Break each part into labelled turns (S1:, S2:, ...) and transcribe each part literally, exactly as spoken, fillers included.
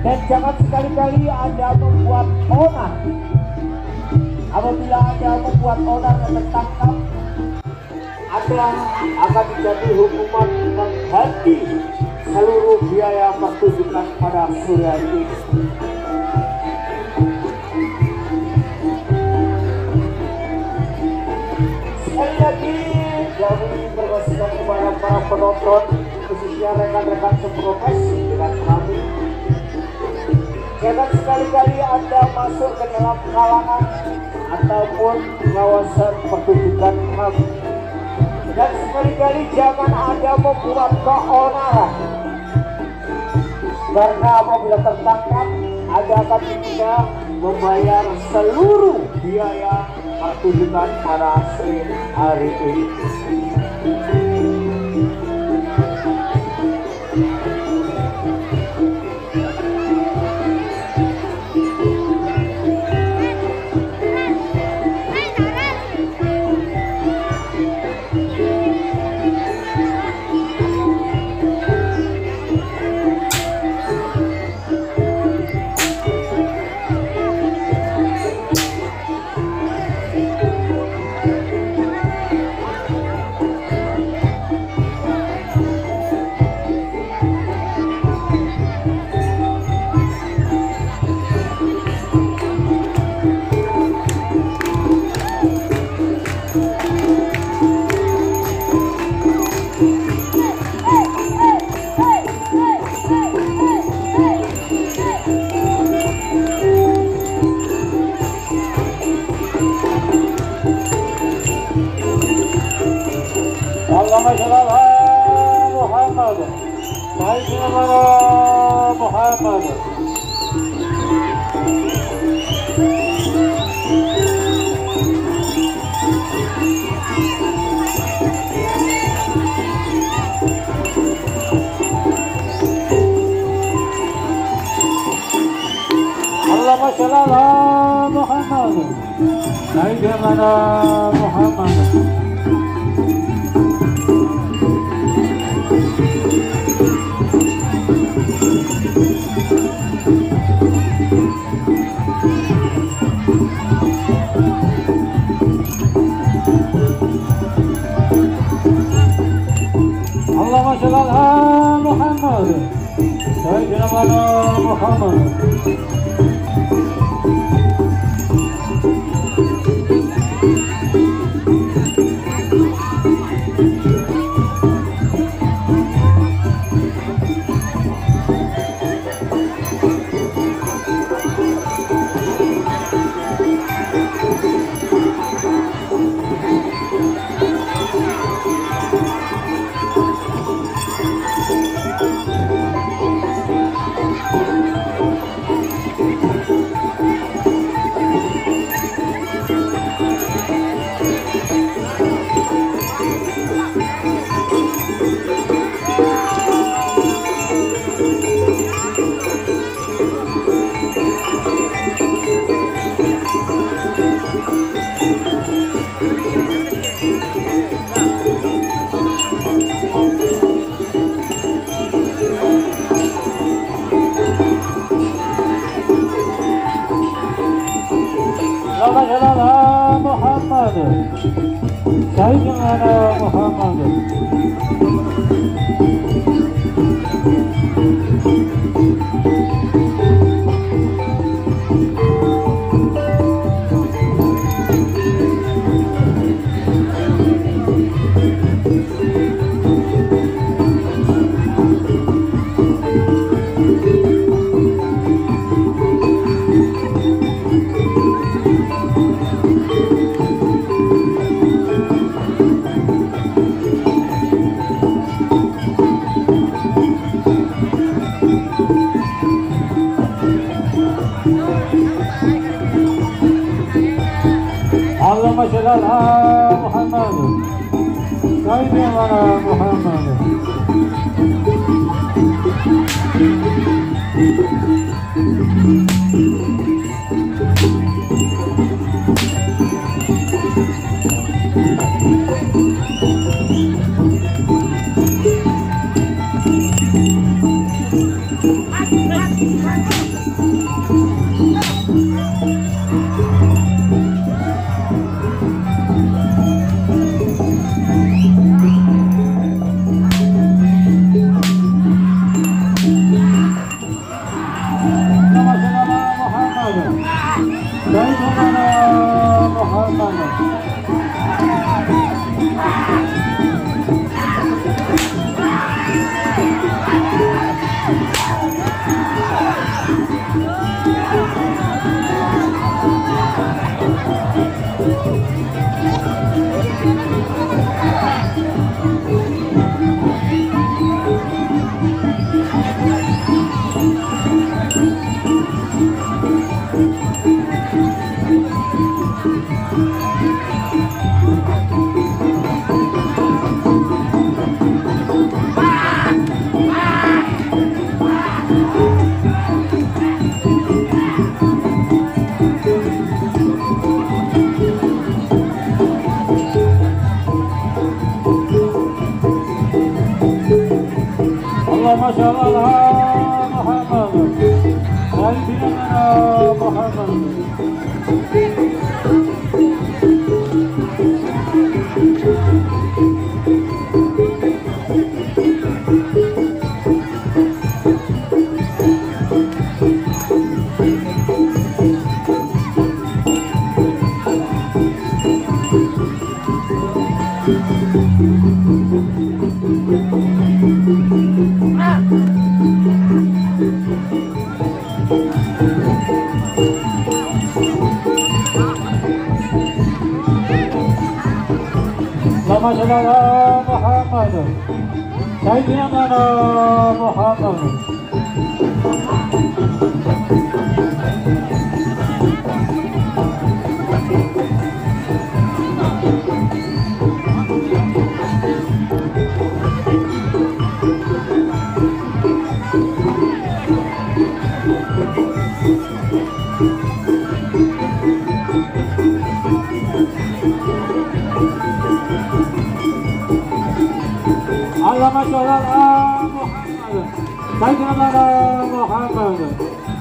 S1: Dan jangan sekali-kali Anda membuat onar. Apabila Anda membuat onar dan tertangkap, Anda akan dijatuhi hukuman mengganti seluruh biaya pertunjukan pada sore hari ini. Sekali lagi kami berkasihan kepada para penonton, khususnya rekan-rekan seprofesi dengan kami. Jangan sekali-kali Anda masuk ke dalam kalangan ataupun kawasan pertunjukan kami. Dan sekali-kali jangan Anda membuat keonaran, karena apabila tertangkap Anda akan diminta membayar seluruh biaya pertunjukan pada sore hari ini. Allahumma shalli ala Muhammad, Sayyidina Muhammad. Allahumma shalli ala Muhammad, Sayyidina Muhammad. Allahumma shalli ala Muhammad, Sayyidina Muhammad. Allahumma Muhammad, Sayyidina Muhammad. Allahumma shalli ala Muhammad, Sayyidina Muhammad. Thank you.
S2: Allahumma sholli ala Muhammad sayyidina Muhammad. Allahumma sholli ala Muhammad sayyidina Muhammad. Allahumma sholli ala Muhammad sayyidina Muhammad.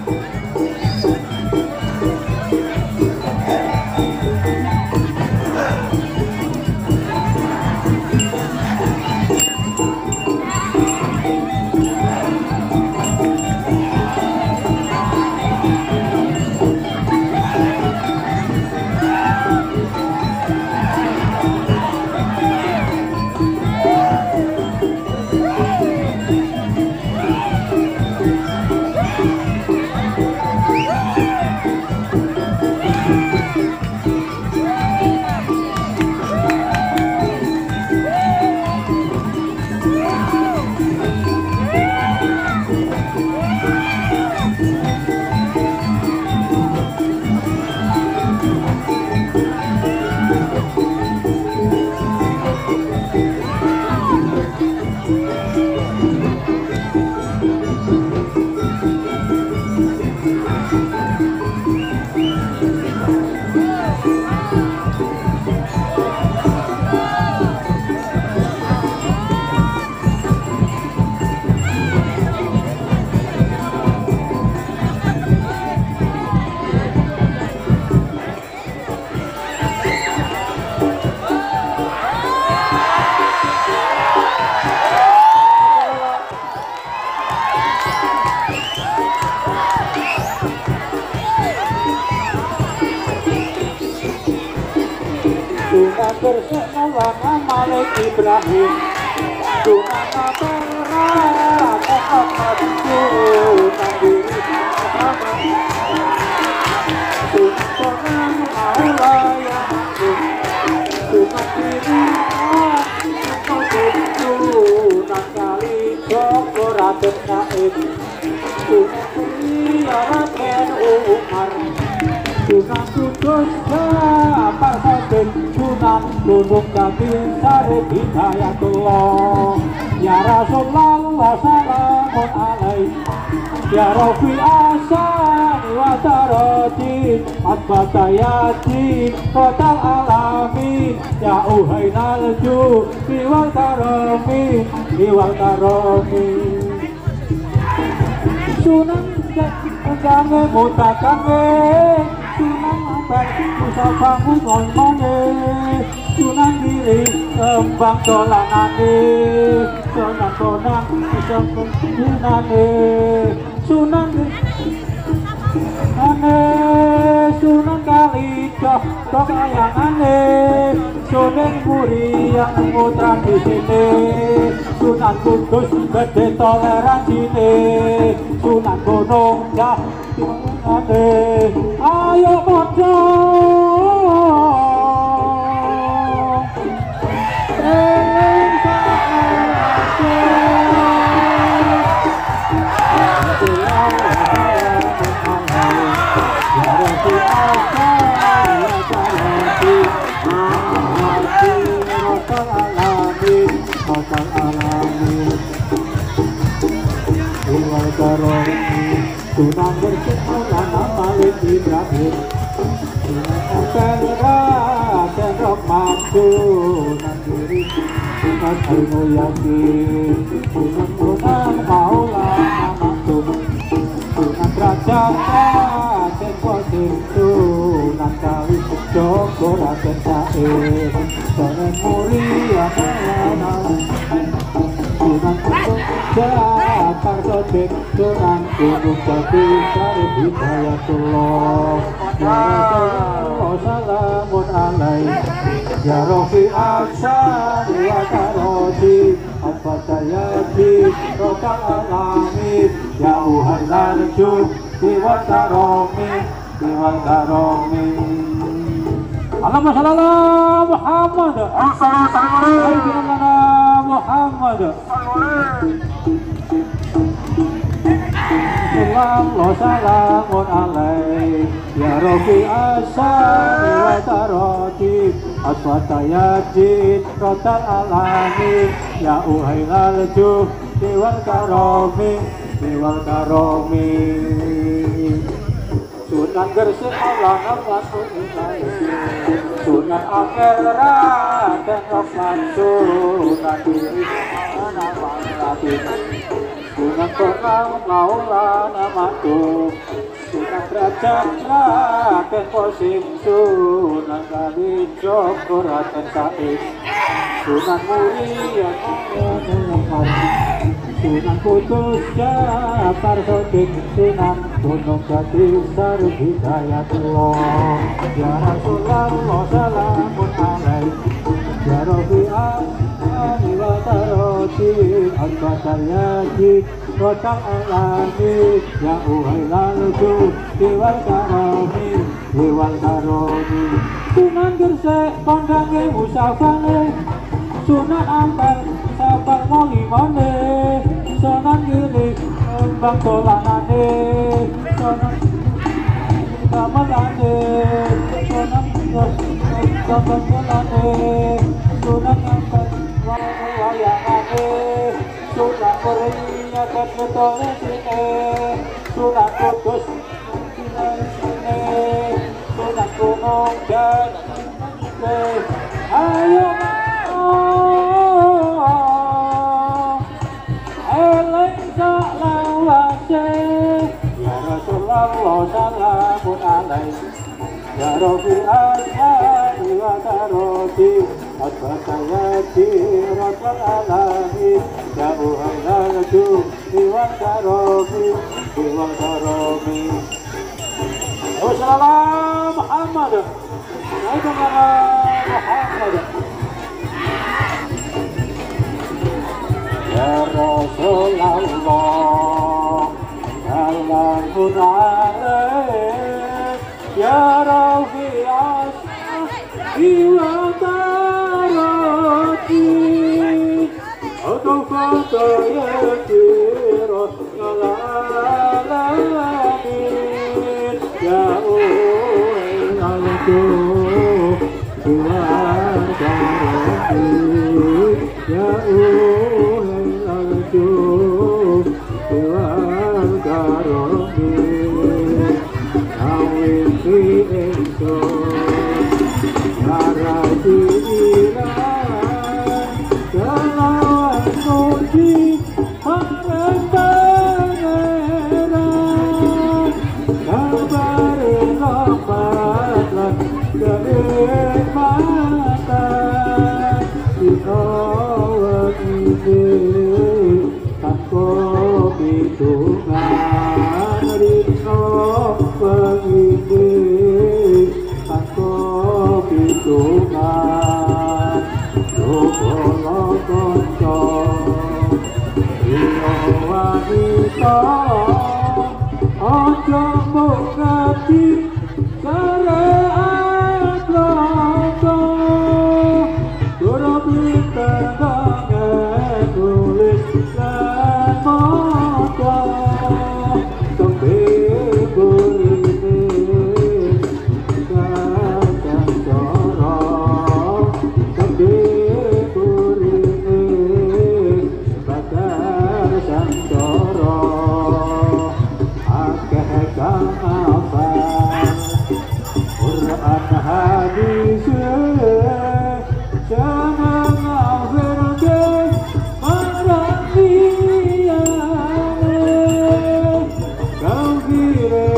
S2: Sunan bersama Malik Ibrahim, Sunan Ampera Muhammad, Sunan Diri Muhammad, Sunan Bonang Maulaya, Sunan Diri Muhammad, Sunan Kali Joko Raden Naib, Sunan Muria Raden Umar, Sunan Kudus Jafar Khatib, Sunan Gunung Jati Syarif Hidayatullah. Ya Rasulullah salamun alaik, ya Rafi Asani wa Tarati Atbatayati Total Alamin, ya Uhainal Judi wal Karami Iwal Karami. Sunan Jange Mutakange, Sunan Ampel Musa Bangun Ngomongge, Sunan Diri Kembang Dolanane, Sunan Bonang Musa Kunjunane, Sunan Ane, Sunan Kalijoh Kekayangane, Sunan Muria nemu tradisine, Sunan Kudus gede toleransine, Sunan Gunung Jati ayo padha Rabbal Alamin Iwal Karomi Sunan Gresik Maulana Malik Ibrahim Sunan Ampel Raden Rahmat Sunan Giri Sunan Ilmu Yakin Sunan Sunan Maulana Maksum Sunan Derajat Raden Qasim Sunan Kali Joko Raden Said Sunan Muria Maulana Sunan Gunung Jatar Sodik Sunan Gunung Jati Syarif Hidayatullah Ya Rasulullah salamun alaih Ya Rafi Aksani wa Karoji Abadayati Rokal Alamin Ya Uhai Larju Diwal Karomi Diwal Karomi Allahumma shalli ala Muhammad Sayyidina Muhammad Sallallahu salamun alaih Ya Rabbi Asyari wa Taroti Aswatayajid Rotal Alamin Ya Uhailal Juh Diwal Karomi Diwal Karomi Sunan Gresik Maulana Rasulullah Sunan Ampel Raden Rahmat Sunan Giri Maulana Maulana Sunan Bonang Maulana Maksum Sunan Derajat Raden Qasim Sunan Kali Joko Raden Said Sunan Muria Sunan Kudus Jatar Sodik Sunan Gunung Jati Syarif Hidayatullah Ya Rasulullah salamun alaih Ya Rafi'ah Wa Taroti Al-Badar Yajid Rotal Alamin Ya Uhailal Juh Diwal Karomi Diwal Karomi Sunan Gresik Kondange Musafane Sunan Ampel Sabar Molimane Sunan Giri Bang Dolanane Sunan Gamelane Sunan Gamelane Sunan Ampel Wayangane Sunan Muria dan Betole sini Sunan Kudus sini Sunan Gunung Jati ayo eling salawase Ya Rasulullah salamun alaih Ya Rabbi Asyari wa Taroti Asbatayati Rabbal Alamin Ya Uhailal Juh Diwal Karomi Diwal Karomi Wassalamu Muhammad Sayyidina Muhammad Ya Rasulullah salamun alaih Ya Rafi Asyari wa Taroti Asbatayati Rabbal Alamin Ya Uhailal Juh Diwal Karomi Ya Uhailal Juh Diwal Karomi Nawiti ingsun Narati ilang Kelawan muji Marang pangeran Kabari rahmat lan kenikmatan Dinawan ini tanpa hitungan Dinawan ini tanpa hitungan Loko konco Rio wanita Ojo mengati syariat loko Guru pinter tulis dan moco Sampai berinis Kakak corong Sampai berinis an hadis jangan afirke marang liyane kau kira